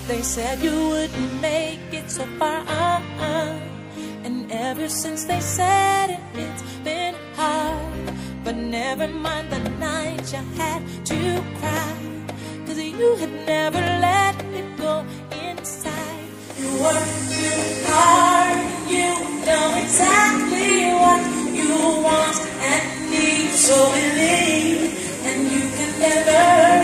They said you wouldn't make it so far, and ever since they said it, it's been hard. But never mind the night you had to cry, 'cause you had never let it go inside. You work too hard, you know exactly what you want and need, so believe, and you can never